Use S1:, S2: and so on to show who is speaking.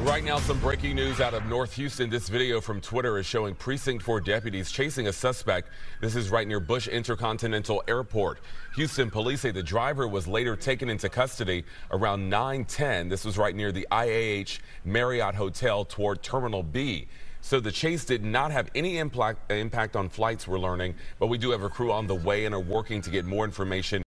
S1: Right now, some breaking news out of North Houston. This video from Twitter is showing Precinct 4 deputies chasing a suspect. This is right near Bush Intercontinental Airport. Houston police say the driver was later taken into custody around 9:10. This was right near the IAH Marriott Hotel toward Terminal B. So the chase did not have any impact on flights, we're learning, but we do have a crew on the way and are working to get more information.